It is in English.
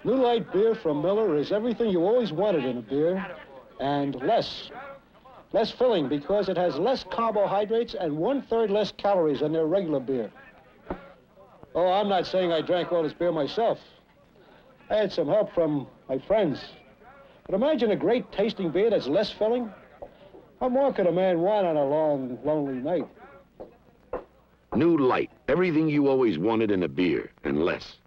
New Light beer from Miller is everything you always wanted in a beer, and less filling because it has less carbohydrates and 1/3 less calories than their regular beer. Oh, I'm not saying I drank all this beer myself. I had some help from my friends. But imagine a great tasting beer that's less filling. What more could a man want on a long, lonely night? New Light, everything you always wanted in a beer, and less.